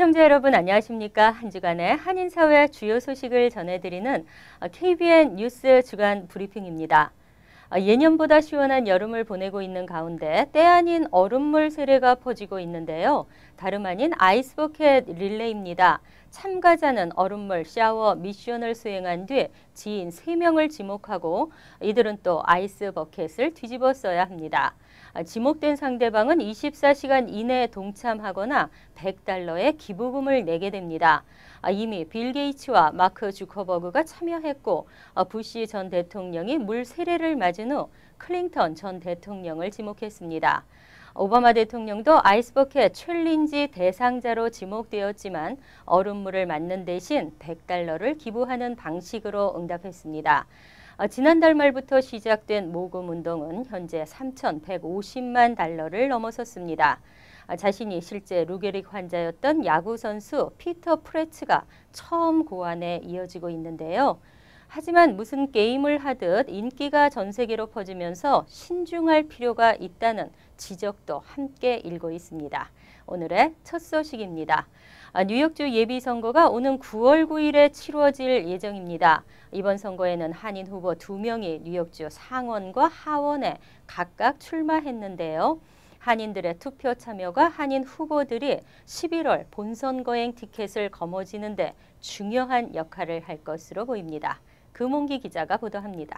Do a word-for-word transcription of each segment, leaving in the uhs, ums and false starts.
시청자 여러분 안녕하십니까? 한 주간의 한인사회 주요 소식을 전해드리는 케이비엔 뉴스 주간 브리핑입니다. 예년보다 시원한 여름을 보내고 있는 가운데 때 아닌 얼음물 세례가 퍼지고 있는데요. 다름 아닌 아이스버켓 릴레이입니다. 참가자는 얼음물 샤워 미션을 수행한 뒤 지인 세 명을 지목하고 이들은 또 아이스버켓을 뒤집어 써야 합니다. 지목된 상대방은 이십사 시간 이내에 동참하거나 백 달러의 기부금을 내게 됩니다. 이미 빌 게이츠와 마크 주커버그가 참여했고 부시 전 대통령이 물 세례를 맞은 후 클린턴 전 대통령을 지목했습니다. 오바마 대통령도 아이스버켓 챌린지 대상자로 지목되었지만 얼음물을 맞는 대신 백 달러를 기부하는 방식으로 응답했습니다. 지난달 말부터 시작된 모금 운동은 현재 삼천백오십만 달러를 넘어섰습니다. 자신이 실제 루게릭 환자였던 야구 선수 피터 프레츠가 처음 고안에 이어지고 있는데요. 하지만 무슨 게임을 하듯 인기가 전 세계로 퍼지면서 신중할 필요가 있다는 지적도 함께 일고 있습니다. 오늘의 첫 소식입니다. 뉴욕주 예비선거가 오는 구월 구일에 치러질 예정입니다. 이번 선거에는 한인 후보 두 명이 뉴욕주 상원과 하원에 각각 출마했는데요. 한인들의 투표 참여가 한인 후보들이 십일월 본선거행 티켓을 거머쥐는 데 중요한 역할을 할 것으로 보입니다. 금홍기 기자가 보도합니다.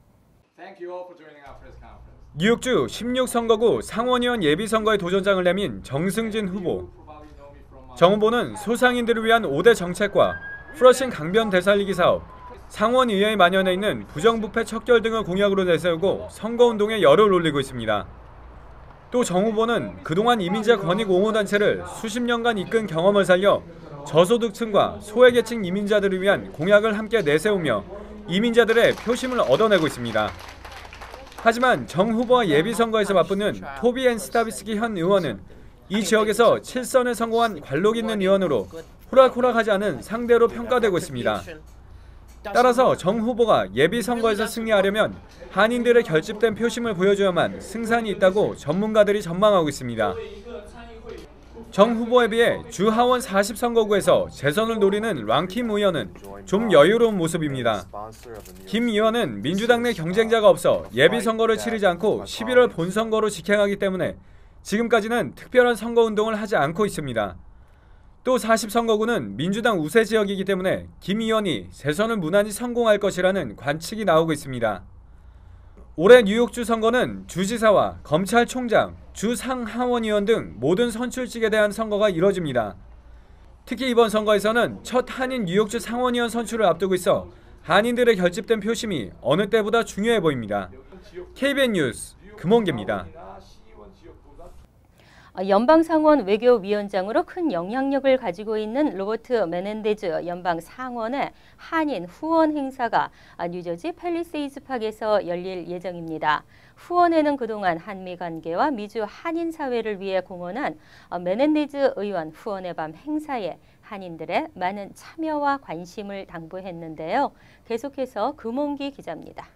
뉴욕주 십육 선거구 상원의원 예비선거에 도전장을 내민 정승진 후보. 정 후보는 소상인들을 위한 오 대 정책과 플러싱 강변 되살리기 사업, 상원의회에 만연해 있는 부정부패 척결 등을 공약으로 내세우고 선거운동에 열을 올리고 있습니다. 또 정 후보는 그동안 이민자 권익 옹호단체를 수십 년간 이끈 경험을 살려 저소득층과 소외계층 이민자들을 위한 공약을 함께 내세우며 이민자들의 표심을 얻어내고 있습니다. 하지만 정 후보와 예비선거에서 맞붙는 토비 앤 스타비스키 현 의원은 이 지역에서 칠 선에 성공한 관록 있는 의원으로 호락호락하지 않은 상대로 평가되고 있습니다. 따라서 정 후보가 예비선거에서 승리하려면 한인들의 결집된 표심을 보여줘야만 승산이 있다고 전문가들이 전망하고 있습니다. 정 후보에 비해 주 하원 사십 선거구에서 재선을 노리는 랑킴 의원은 좀 여유로운 모습입니다. 김 의원은 민주당 내 경쟁자가 없어 예비선거를 치르지 않고 십일월 본선거로 직행하기 때문에 지금까지는 특별한 선거운동을 하지 않고 있습니다. 또 사십 선거구는 민주당 우세 지역이기 때문에 김 의원이 재선을 무난히 성공할 것이라는 관측이 나오고 있습니다. 올해 뉴욕주 선거는 주지사와 검찰총장, 주상하원의원 등 모든 선출직에 대한 선거가 이뤄집니다. 특히 이번 선거에서는 첫 한인 뉴욕주 상원의원 선출을 앞두고 있어 한인들의 결집된 표심이 어느 때보다 중요해 보입니다. 케이비엔 뉴스 금홍기입니다. 연방상원 외교위원장으로 큰 영향력을 가지고 있는 로버트 메넨데즈 연방상원의 한인 후원 행사가 뉴저지 팰리세이드 팍에서 열릴 예정입니다. 후원에는 그동안 한미 관계와 미주 한인 사회를 위해 공헌한 메넨데즈 의원 후원의 밤 행사에 한인들의 많은 참여와 관심을 당부했는데요. 계속해서 금홍기 기자입니다.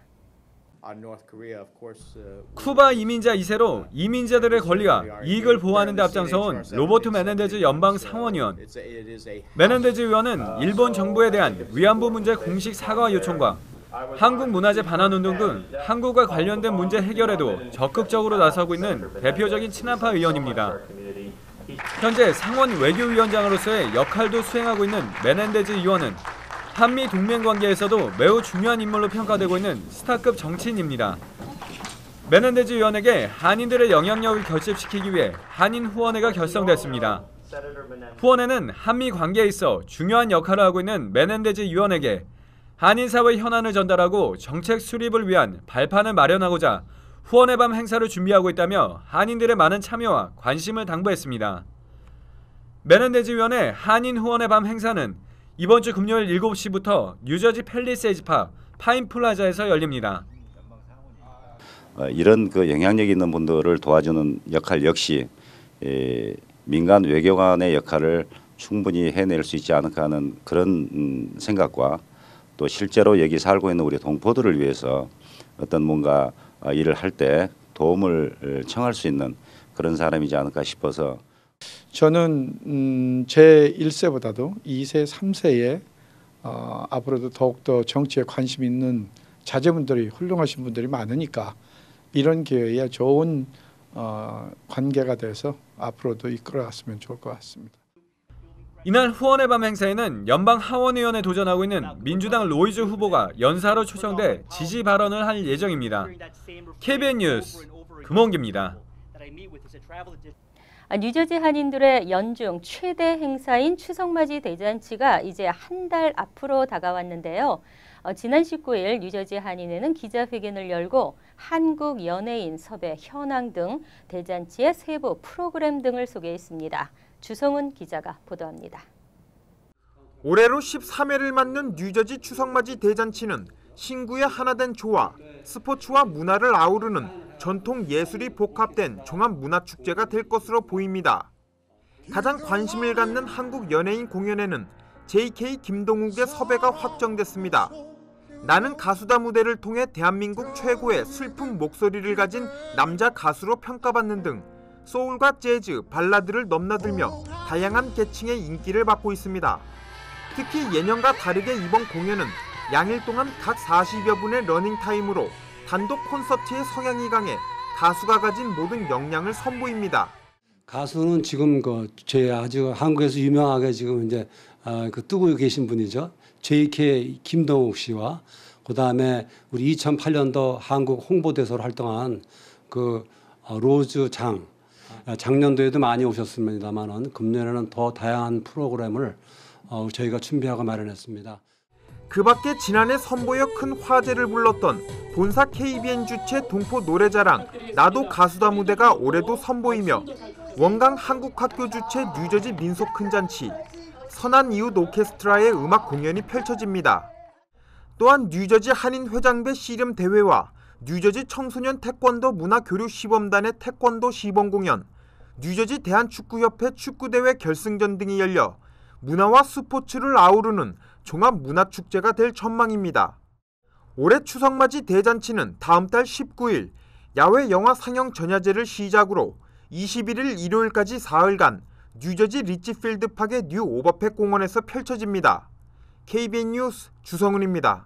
쿠바 이민자 이 세로 이민자들의 권리와 이익을 보호하는 데 앞장서온 로버트 메넨데즈 연방 상원의원. 메넨데즈 의원은 일본 정부에 대한 위안부 문제 공식 사과 요청과 한국 문화재 반환 운동 등 한국과 관련된 문제 해결에도 적극적으로 나서고 있는 대표적인 친한파 의원입니다. 현재 상원 외교위원장으로서의 역할도 수행하고 있는 메넨데즈 의원은 한미 동맹 관계에서도 매우 중요한 인물로 평가되고 있는 스타급 정치인입니다. 메넨데즈 의원에게 한인들의 영향력을 결집시키기 위해 한인 후원회가 결성됐습니다. 후원회는 한미 관계에 있어 중요한 역할을 하고 있는 메넨데즈 의원에게 한인 사회 현안을 전달하고 정책 수립을 위한 발판을 마련하고자 후원의 밤 행사를 준비하고 있다며 한인들의 많은 참여와 관심을 당부했습니다. 메넨데즈 의원의 한인 후원의 밤 행사는 이번 주 금요일 일곱 시부터 뉴저지 팰리세이드 팍 파인 플라자에서 열립니다. 이런 그 영향력 있는 분들을 도와주는 역할 역시 민간 외교관의 역할을 충분히 해낼 수 있지 않을까 하는 그런 생각과 또 실제로 여기 살고 있는 우리 동포들을 위해서 어떤 뭔가 일을 할 때 도움을 청할 수 있는 그런 사람이지 않을까 싶어서 저는 음, 제 일 세보다도 이 세, 삼 세에 어, 앞으로도 더욱더 정치에 관심 있는 자제분들이 훌륭하신 분들이 많으니까 이런 기회에 좋은 어, 관계가 돼서 앞으로도 이끌어갔으면 좋을 것 같습니다. 이날 후원의 밤 행사에는 연방 하원의원에 도전하고 있는 민주당 로이즈 후보가 연사로 초청돼 지지 발언을 할 예정입니다. 케이비엔 뉴스 금홍기입니다. 뉴저지 한인들의 연중 최대 행사인 추석맞이 대잔치가 이제 한 달 앞으로 다가왔는데요. 어, 지난 십구 일 뉴저지 한인회는 기자회견을 열고 한국 연예인 섭외 현황 등 대잔치의 세부 프로그램 등을 소개했습니다. 주성훈 기자가 보도합니다. 올해로 십삼 회를 맞는 뉴저지 추석맞이 대잔치는 신구의 하나된 조화, 스포츠와 문화를 아우르는 전통 예술이 복합된 종합문화축제가 될 것으로 보입니다. 가장 관심을 갖는 한국 연예인 공연에는 제이케이 김동욱의 섭외가 확정됐습니다. 나는 가수다 무대를 통해 대한민국 최고의 슬픈 목소리를 가진 남자 가수로 평가받는 등 소울과 재즈, 발라드를 넘나들며 다양한 계층의 인기를 받고 있습니다. 특히 예년과 다르게 이번 공연은 양일 동안 각 사십여 분의 러닝타임으로 단독 콘서트의 성향이 강해 가수가 가진 모든 역량을 선보입니다. 가수는 지금 그 제 아주 한국에서 유명하게 지금 이제 아, 그 뜨고 계신 분이죠. 제이케이 김동욱 씨와 그다음에 우리 이천팔 년도 한국 홍보대사로 활동한 그 로즈 장. 작년도에도 많이 오셨습니다만은 금년에는 더 다양한 프로그램을 어, 저희가 준비하고 마련했습니다. 그 밖에 지난해 선보여 큰 화제를 불렀던 본사 케이비엔 주최 동포 노래자랑 나도 가수다 무대가 올해도 선보이며 원강 한국학교 주최 뉴저지 민속 큰잔치, 선한 이웃 오케스트라의 음악 공연이 펼쳐집니다. 또한 뉴저지 한인 회장배 씨름 대회와 뉴저지 청소년 태권도 문화교류 시범단의 태권도 시범 공연, 뉴저지 대한축구협회 축구대회 결승전 등이 열려 문화와 스포츠를 아우르는 종합문화축제가 될 전망입니다. 올해 추석맞이 대잔치는 다음 달 십구 일 야외 영화 상영 전야제를 시작으로 이십일 일 일요일까지 사흘간 뉴저지 리치필드팍의 뉴 오버팩 공원에서 펼쳐집니다. 케이비엔 뉴스 주성훈입니다.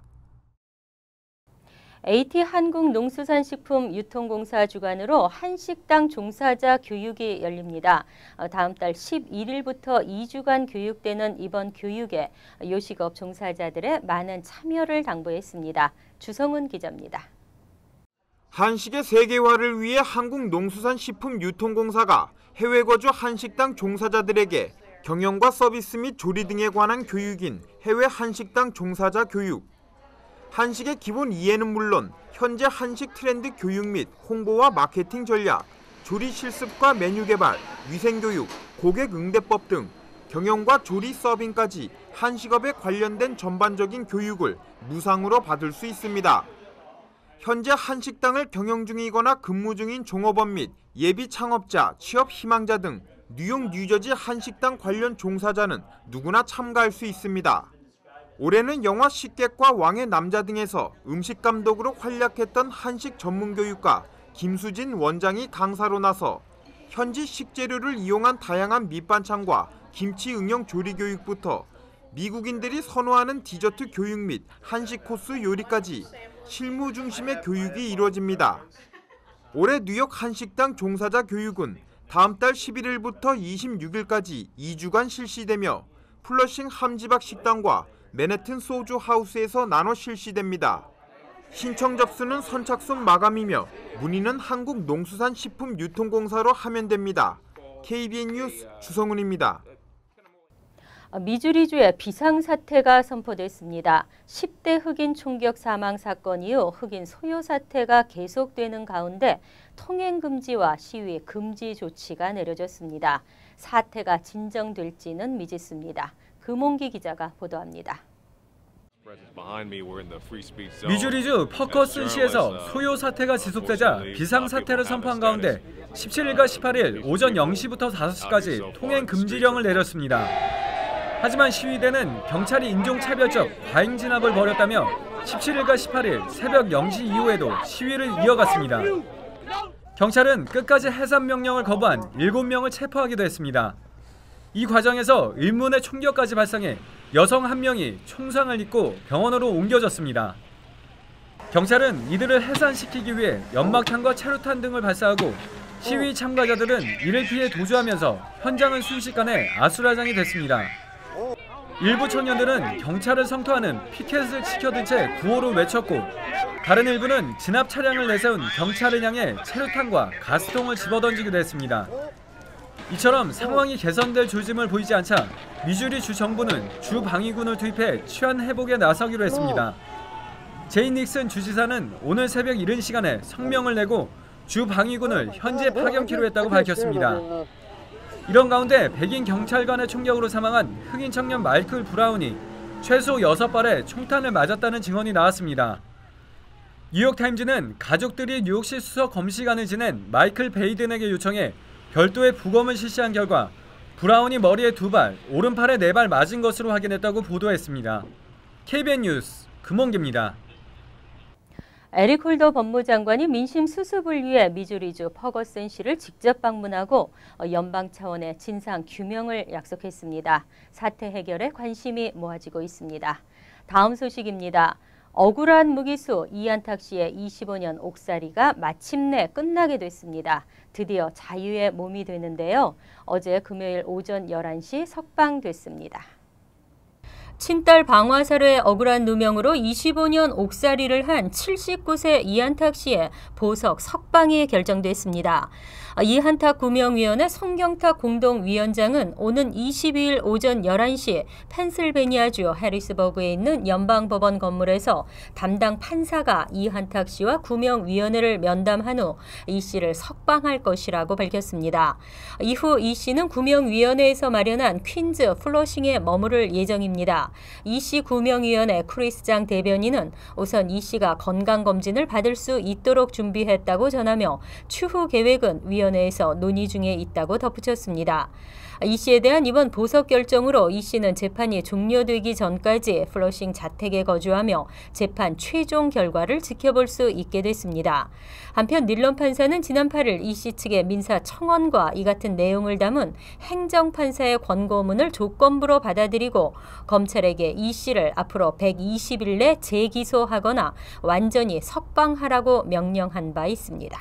에이티 한국농수산식품유통공사 주관으로 한식당 종사자 교육이 열립니다. 다음 달 십일 일부터 이 주간 교육되는 이번 교육에 요식업 종사자들의 많은 참여를 당부했습니다. 주성훈 기자입니다. 한식의 세계화를 위해 한국농수산식품유통공사가 해외 거주 한식당 종사자들에게 경영과 서비스 및 조리 등에 관한 교육인 해외 한식당 종사자 교육, 한식의 기본 이해는 물론 현재 한식 트렌드 교육 및 홍보와 마케팅 전략, 조리 실습과 메뉴 개발, 위생 교육, 고객 응대법 등 경영과 조리 서빙까지 한식업에 관련된 전반적인 교육을 무상으로 받을 수 있습니다. 현재 한식당을 경영 중이거나 근무 중인 종업원 및 예비 창업자, 취업 희망자 등 뉴욕, 뉴저지 한식당 관련 종사자는 누구나 참가할 수 있습니다. 올해는 영화 식객과 왕의 남자 등에서 음식 감독으로 활약했던 한식 전문교육가 김수진 원장이 강사로 나서 현지 식재료를 이용한 다양한 밑반찬과 김치 응용 조리 교육부터 미국인들이 선호하는 디저트 교육 및 한식 코스 요리까지 실무 중심의 교육이 이루어집니다. 올해 뉴욕 한식당 종사자 교육은 다음 달 십일 일부터 이십육 일까지 이 주간 실시되며 플러싱 함지박 식당과 맨해튼 소주 하우스에서 나눠 실시됩니다. 신청 접수는 선착순 마감이며 문의는 한국농수산식품유통공사로 하면 됩니다. 케이비엔 뉴스 주성훈입니다. 미주리주에 비상사태가 선포됐습니다. 십 대 흑인 총격 사망 사건 이후 흑인 소요 사태가 계속되는 가운데 통행 금지와 시위 금지 조치가 내려졌습니다. 사태가 진정될지는 미지수입니다. 금홍기 기자가 보도합니다. 미주리주 퍼커슨시에서 소요 사태가 지속되자 비상사태를 선포한 가운데 십칠 일과 십팔 일 오전 영 시부터 다섯 시까지 통행 금지령을 내렸습니다. 하지만 시위대는 경찰이 인종차별적 과잉 진압을 벌였다며 십칠 일과 십팔 일 새벽 영 시 이후에도 시위를 이어갔습니다. 경찰은 끝까지 해산 명령을 거부한 일곱 명을 체포하기도 했습니다. 이 과정에서 의문의 총격까지 발생해 여성 한 명이 총상을 입고 병원으로 옮겨졌습니다. 경찰은 이들을 해산시키기 위해 연막탄과 체류탄 등을 발사하고 시위 참가자들은 이를 피해 도주하면서 현장은 순식간에 아수라장이 됐습니다. 일부 청년들은 경찰을 성토하는 피켓을 치켜든 채 구호를 외쳤고 다른 일부는 진압 차량을 내세운 경찰을 향해 체류탄과 가스통을 집어던지기도 했습니다. 이처럼 상황이 개선될 조짐을 보이지 않자 미주리 주 정부는 주 방위군을 투입해 치안 회복에 나서기로 했습니다. 제이 닉슨 주지사는 오늘 새벽 이른 시간에 성명을 내고 주 방위군을 현지에 파견키로 했다고 밝혔습니다. 이런 가운데 백인 경찰관의 총격으로 사망한 흑인 청년 마이클 브라운이 최소 여섯 발의 총탄을 맞았다는 증언이 나왔습니다. 뉴욕타임즈는 가족들이 뉴욕시 수석 검시관을 지낸 마이클 베이든에게 요청해 별도의 부검을 실시한 결과 브라운이 머리에 두 발, 오른팔에 네 발 맞은 것으로 확인했다고 보도했습니다. 케이비엔 뉴스 금홍기입니다. 에릭 홀더 법무장관이 민심 수습을 위해 미주리주 퍼거슨시를 직접 방문하고 연방 차원의 진상 규명을 약속했습니다. 사태 해결에 관심이 모아지고 있습니다. 다음 소식입니다. 억울한 무기수 이한탁 씨의 이십오 년 옥살이가 마침내 끝나게 됐습니다. 드디어 자유의 몸이 되는데요. 어제 금요일 오전 열한 시 석방됐습니다. 친딸 방화살해 억울한 누명으로 이십오 년 옥살이를 한 칠십구 세 이한탁 씨의 보석 석방이 결정됐습니다. 이한탁 구명위원회 송경탁 공동위원장은 오는 이십이 일 오전 열한 시 펜실베니아주 해리스버그에 있는 연방법원 건물에서 담당 판사가 이한탁 씨와 구명위원회를 면담한 후 이 씨를 석방할 것이라고 밝혔습니다. 이후 이 씨는 구명위원회에서 마련한 퀸즈 플러싱에 머무를 예정입니다. 이 씨 구명위원회 크리스장 대변인은 우선 이 씨가 건강검진을 받을 수 있도록 준비했다고 전하며 추후 계획은 위원회에서 논의 중에 있다고 덧붙였습니다. 이 씨에 대한 이번 보석 결정으로 이 씨는 재판이 종료되기 전까지 플러싱 자택에 거주하며 재판 최종 결과를 지켜볼 수 있게 됐습니다. 한편 닐런 판사는 지난 팔 일 이 씨 측의 민사 청원과 이 같은 내용을 담은 행정판사의 권고문을 조건부로 받아들이고 검찰에게 이 씨를 앞으로 백이십 일 내 재기소하거나 완전히 석방하라고 명령한 바 있습니다.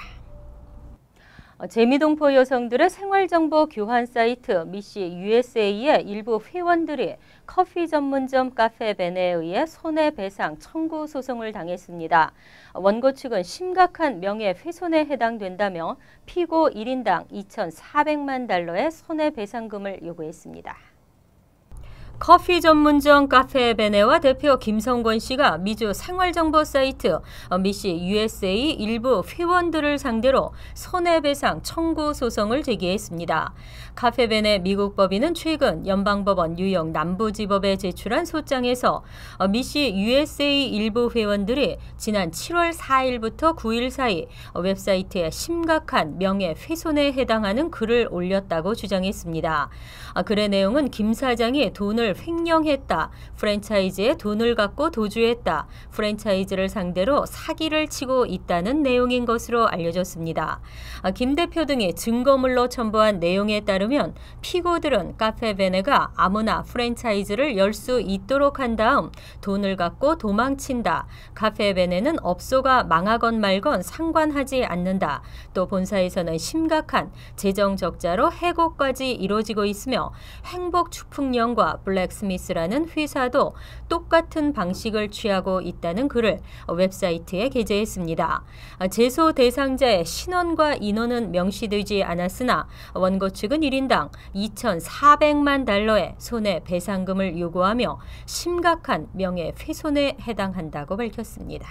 재미동포 여성들의 생활정보 교환 사이트 미시 유에스에이의 일부 회원들이 커피 전문점 카페 벤에 의해 손해배상 청구 소송을 당했습니다. 원고 측은 심각한 명예훼손에 해당된다며 피고 일 인당 이천사백만 달러의 손해배상금을 요구했습니다. 커피 전문점 카페 베네와 대표 김성권 씨가 미주 생활정보 사이트 미시 유에스에이 일부 회원들을 상대로 손해배상 청구 소송을 제기했습니다. 카페 베네 미국 법인은 최근 연방법원 뉴욕 남부지법에 제출한 소장에서 미시 유에스에이 일부 회원들이 지난 칠월 사일부터 구일 사이 웹사이트에 심각한 명예훼손에 해당하는 글을 올렸다고 주장했습니다. 글의 내용은 김 사장이 돈을 횡령했다, 프랜차이즈에 돈을 갖고 도주했다, 프랜차이즈를 상대로 사기를 치고 있다는 내용인 것으로 알려졌습니다. 김 대표 등이 증거물로 첨부한 내용에 따르면 피고들은 카페 베네가 아무나 프랜차이즈를 열 수 있도록 한 다음 돈을 갖고 도망친다, 카페 베네는 업소가 망하건 말건 상관하지 않는다, 또 본사에서는 심각한 재정 적자로 해고까지 이루어지고 있으며 행복축풍령과 블랙스미스라는 회사도 똑같은 방식을 취하고 있다는 글을 웹사이트에 게재했습니다. 제소 대상자의 신원과 인원은 명시되지 않았으나 원고 측은 일 인당 이천사백만 달러의 손해배상금을 요구하며 심각한 명예훼손에 해당한다고 밝혔습니다.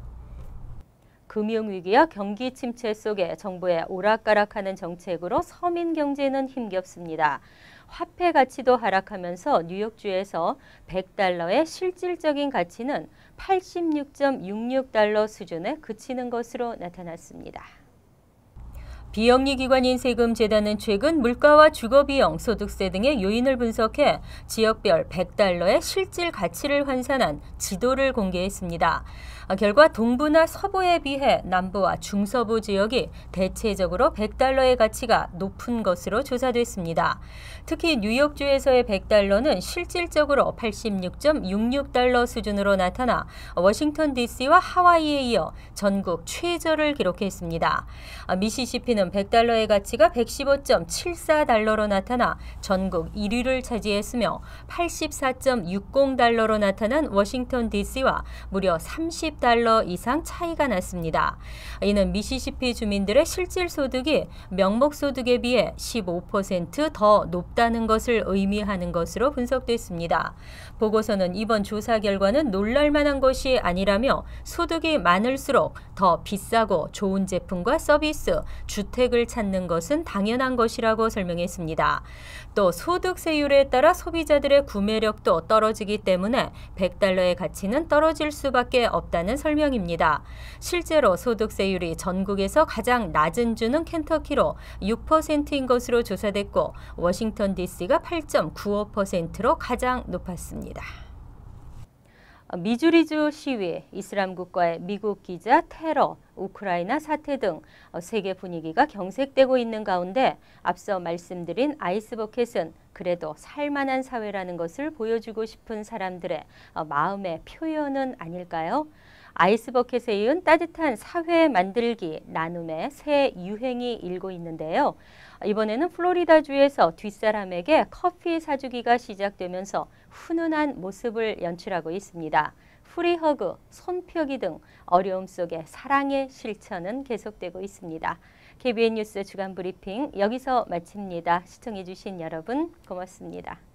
금융위기와 경기 침체 속에 정부의 오락가락하는 정책으로 서민 경제는 힘겹습니다. 화폐 가치도 하락하면서 뉴욕주에서 백 달러의 실질적인 가치는 팔십육 점 육육 달러 수준에 그치는 것으로 나타났습니다. 비영리기관인 세금재단은 최근 물가와 주거비용, 소득세 등의 요인을 분석해 지역별 백 달러의 실질 가치를 환산한 지도를 공개했습니다. 결과 동부나 서부에 비해 남부와 중서부 지역이 대체적으로 백 달러의 가치가 높은 것으로 조사됐습니다. 특히 뉴욕주에서의 백 달러는 실질적으로 팔십육 점 육육 달러 수준으로 나타나 워싱턴 디씨와 하와이에 이어 전국 최저를 기록했습니다. 미시시피는 백 달러의 가치가 백십오 점 칠사 달러로 나타나 전국 일 위를 차지했으며 팔십사 점 육공 달러로 나타난 워싱턴 디씨와 무려 삼십 달러 이상 차이가 났습니다. 이는 미시시피 주민들의 실질 소득이 명목 소득에 비해 십오 퍼센트 더 높다는 것을 의미하는 것으로 분석됐습니다. 보고서는 이번 조사 결과는 놀랄만한 것이 아니라며 소득이 많을수록 더 비싸고 좋은 제품과 서비스, 주택을 찾는 것은 당연한 것이라고 설명했습니다. 또 소득세율에 따라 소비자들의 구매력도 떨어지기 때문에 백 달러의 가치는 떨어질 수밖에 없다는 설명입니다. 실제로 소득세율이 전국에서 가장 낮은 주는 켄터키로 육 퍼센트인 것으로 조사됐고 워싱턴 디씨가 팔 점 구오 퍼센트로 가장 높았습니다. 미주리주 시위, 이슬람 국가의 미국 기자 테러, 우크라이나 사태 등 세계 분위기가 경색되고 있는 가운데 앞서 말씀드린 아이스버켓은 그래도 살만한 사회라는 것을 보여주고 싶은 사람들의 마음의 표현은 아닐까요? 아이스버켓에 이은 따뜻한 사회 만들기, 나눔의 새 유행이 일고 있는데요. 이번에는 플로리다주에서 뒷사람에게 커피 사주기가 시작되면서 훈훈한 모습을 연출하고 있습니다. 프리허그, 손펴기 등 어려움 속에 사랑의 실천은 계속되고 있습니다. 케이비엔 뉴스 주간 브리핑 여기서 마칩니다. 시청해 주신 여러분 고맙습니다.